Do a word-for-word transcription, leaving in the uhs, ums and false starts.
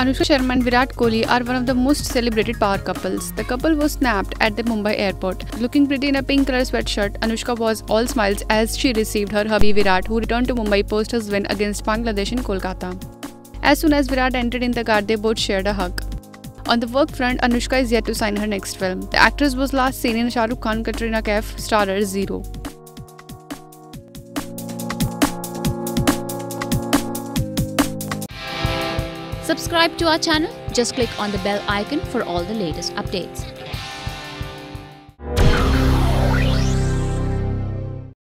Anushka Sharma and Virat Kohli are one of the most celebrated power couples. The couple was snapped at the Mumbai airport. Looking pretty in a pink color sweatshirt, Anushka was all smiles as she received her hubby Virat, who returned to Mumbai post his win against Bangladesh in Kolkata. As soon as Virat entered in the car, they both shared a hug. On the work front, Anushka is yet to sign her next film. The actress was last seen in Shah Rukh Khan Katrina Kaif starrer Zero. Subscribe to our channel. Just click on the bell icon for all the latest updates.